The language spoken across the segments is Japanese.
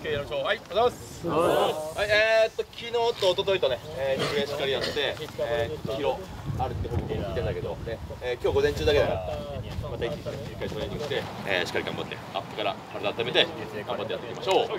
OK、やりましょう。はい、ありがとうございます。はい、昨日と一昨日とね、リグレしっかりやって、疲労あるって報告を聞いてんだけど、ね、今日午前中だけだから、また一回トレーニングして、しっかり頑張って、アップから体温めて、頑張ってやっていきましょう。はい、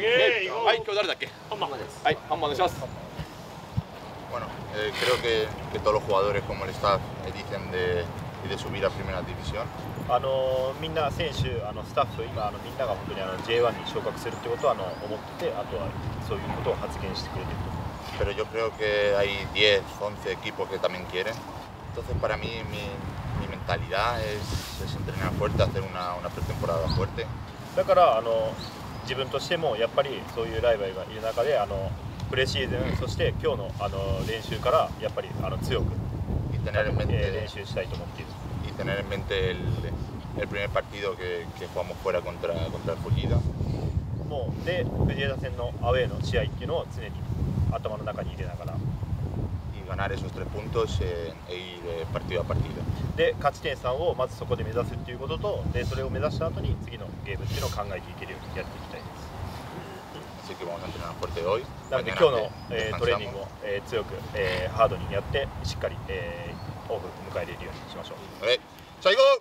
今日誰だっけ？ハンマーです。はい、ハンマーお願いします。 Bueno, creo que todos los jugadores como el staff dicen de subir a primera división. みんな選手、スタッフ、今みんなが本当にJ1 に昇格するってことは思ってて、あとはそういうことを発言してくれてると。 Pero yo creo que hay 10, 11 equipos que también quieren. Entonces para mí mi mentalidad es entrenar fuerte, hacer una pretemporada fuerte. だから自分としてもやっぱりそういうライバルがいる中でプレシーズン、そして今日の練習からやっぱり強く練習したいと思っている。 Y tener en mente el primer partido que jugamos fuera contra el Fullida. もうで藤枝戦のアウェーの試合っていうのを常に頭の中に入れながら。 Y ganar esos 3 puntos e ir partido a partido. で勝ち点3をまずそこで目指すっていうことと、でそれを目指した後に次のゲームっていうのを考えていけるようにやっていきたいです。 Así que vamos a entrenar fuerte hoy. なので今日のトレーニングを強くハードにやってしっかりオフ迎え入れるようにしましょう。 はい、最後。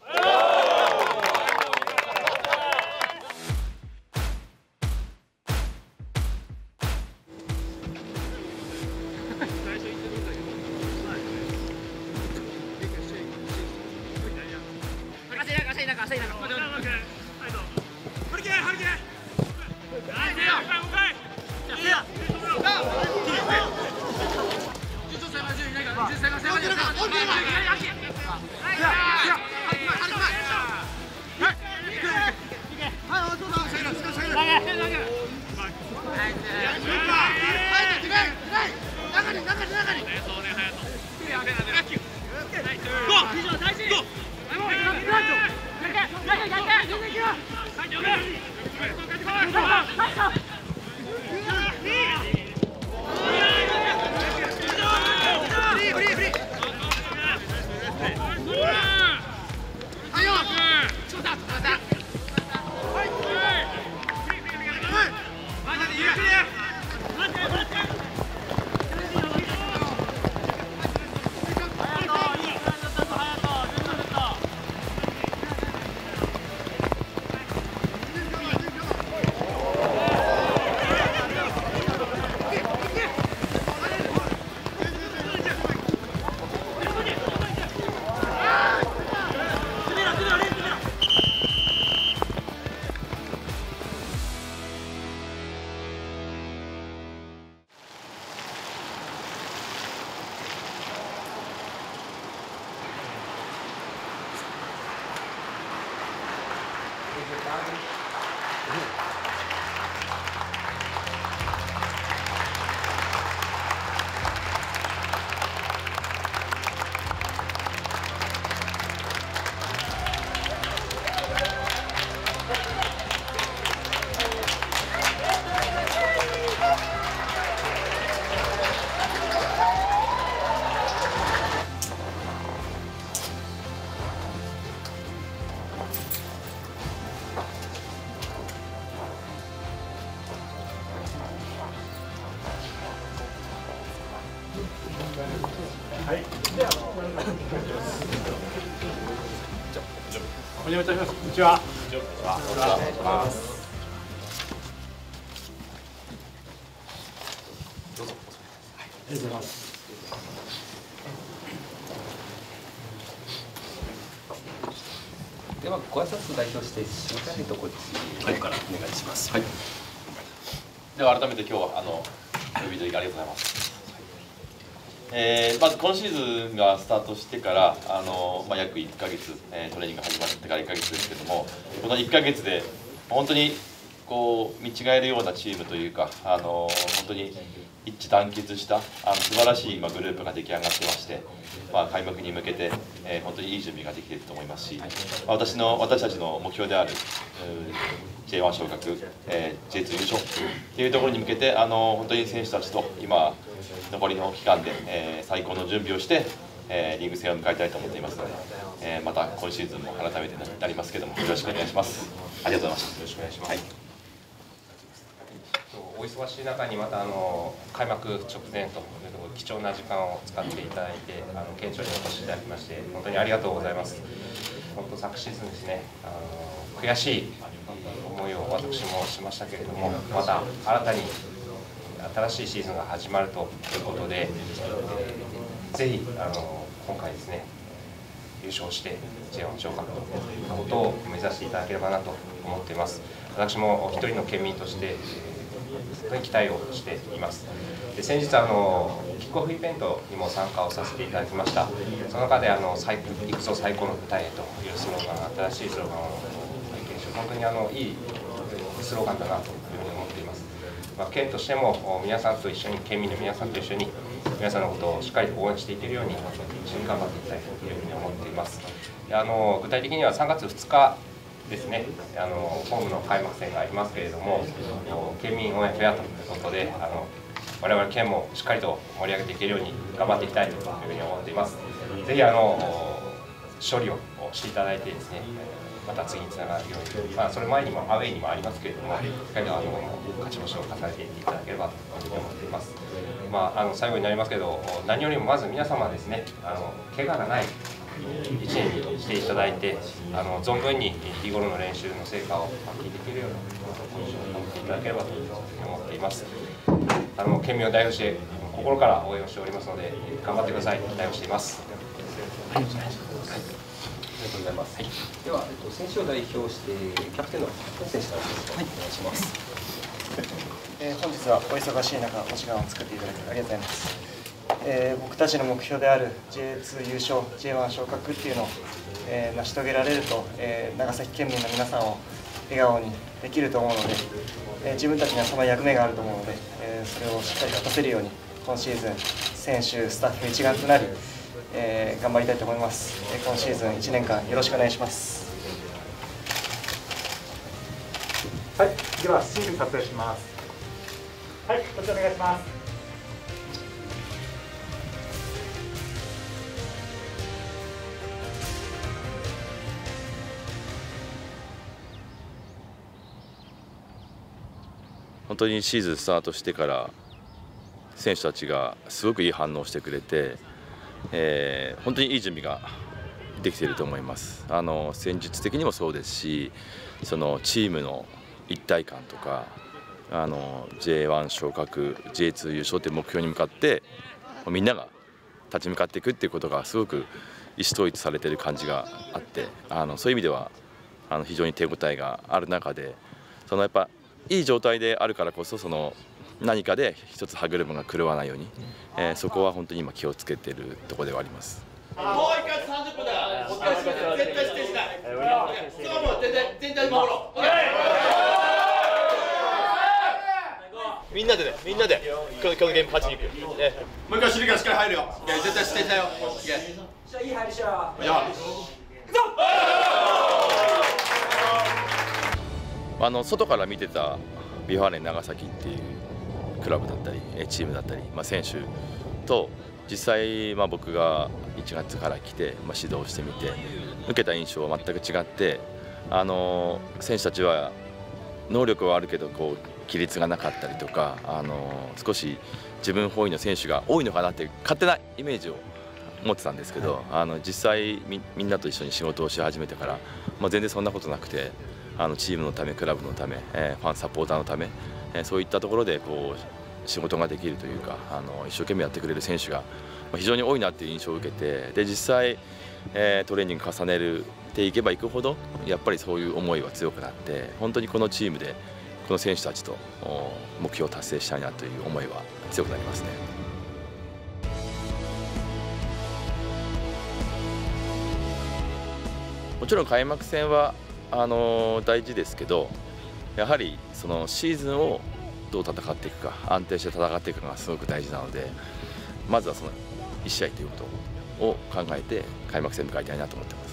お願いいたします。こんにちは。 お願いします。どうぞ。 ありがとうございます。 ではご挨拶代表してしっかりとこっちからお願いします。 はい。では改めて今日は呼びいただきありがとうございます。まず今シーズンがスタートしてから約1ヶ月、トレーニングが始まってから1ヶ月ですけども、この1ヶ月で本当にこう見違えるようなチームというか本当に一致団結した素晴らしいグループが出来上がってまして、開幕に向けて本当にいい準備ができていると思いますし、私たちの目標であるJ1 昇格、J2 優勝というところに向けて本当に選手たちと今残りの期間で最高の準備をしてリーグ戦を迎えたいと思っていますので、また今シーズンも改めてなりますけどもよろしくお願いします。ありがとうございました。よろしくお願いします。はい。 お忙しい中にまた開幕直前というところ貴重な時間を使っていただいて県庁にお越しいただきまして本当にありがとうございます。本当昨シーズンですね悔しい思いを私もしましたけれどもまた新たに新しいシーズンが始まるということで、ぜひ今回ですね優勝して J1 昇格ということを目指していただければなと思っています。私も一人の県民として本当に期待をしています。で先日キックオフイベントにも参加をさせていただきました。その中でいくぞ最高の舞台へというスローガン新しいスローガンを拝見して本当にいいスローガンだなというふうに思っています。県としても皆さんと一緒に県民の皆さんと一緒に皆さんのことをしっかり応援していけるように一緒に頑張っていきたいというふうに思っています。で具体的には3月2日ですねホームの開幕戦がありますけれども県民応援フェアということで我々県もしっかりと盛り上げていけるように頑張っていきたいというふうに思っています。ぜひ勝利をしていただいてですねまた次につながるように、それ前にもアウェイにもありますけれども、しっかりと勝ち星を重ねていっていただければというふうに思っています。最後になりますけど、何よりもまず皆様ですね、怪我がない1年にしていただいて、存分に日頃の練習の成果を発揮できるようなコンディションを保っていただければというふうに思っています。県民を代表して心から応援をしておりますので、頑張ってください。期待をしています。ありがとうございます。では、選手を代表してキャプテンの選手からお願いします。 本日はお忙しい中、お時間を作っていただきありがとうございます。僕たちの目標である J2 優勝、J1 昇格っていうのを、成し遂げられると、長崎県民の皆さんを笑顔にできると思うので、自分たちにはその役目があると思うので、それをしっかり果たせるように今シーズン選手、スタッフ一丸となり頑張りたいと思います。今シーズン1年間よろしくお願いします。 はい、ではシール撮影します。はい、こちらお願いします。 本当にシーズンスタートしてから選手たちがすごくいい反応をしてくれて、本当にいい準備ができていると思います。戦術的にもそうですし、そのチームの一体感とかJ1 昇格 J2 優勝という目標に向かってみんなが立ち向かっていくっていうことがすごく意思統一されている感じがあって、そういう意味では非常に手応えがある中で、やっぱいい状態であるからこそ何かで一つ歯車が狂わないように、そこは本当に今気をつけているところではあります。 もう1回30分だから、絶対指定しない。そうもう全体守ろう。みんなで今日のゲーム勝ちに行く。もう一回守備からしっかり入るよ。絶対してたよ。いい入りしろ。 外から見てたビファーレン長崎っていうクラブだったりチームだったり、選手と実際僕が1月から来て指導してみて受けた印象は全く違って、選手たちは能力はあるけど規律がなかったりとか、少し自分本位の選手が多いのかなっていう勝手なイメージを持ってたんですけど、実際みんなと一緒に仕事をし始めてから、全然そんなことなくて、チームのためクラブのため、ファンサポーターのため、そういったところで仕事ができるというか一生懸命やってくれる選手が非常に多いなっていう印象を受けて、で実際、トレーニング重ねていけばいくほどやっぱりそういう思いは強くなって、本当にこのチームでこの選手たちと目標を達成したいなという思いは強くなりますね。もちろん開幕戦は大事ですけど、やはりそのシーズンをどう戦っていくか、安定して戦っていくのがすごく大事なので、まずはその1試合ということを考えて開幕戦迎えたいなと思ってます。